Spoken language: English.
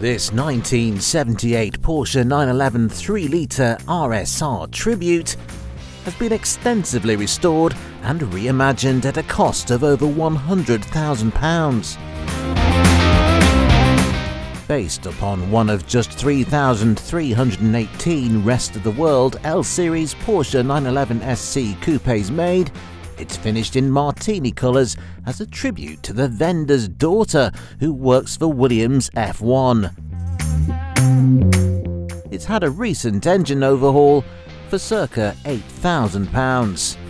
This 1978 Porsche 911 3-litre RSR Tribute has been extensively restored and reimagined at a cost of over £100,000. Based upon one of just 3,318 rest of the world L-Series Porsche 911 SC Coupes made, it's finished in Martini Colours as a tribute to the vendor's daughter who works for Williams F1. It's had a recent engine overhaul for circa £8,000.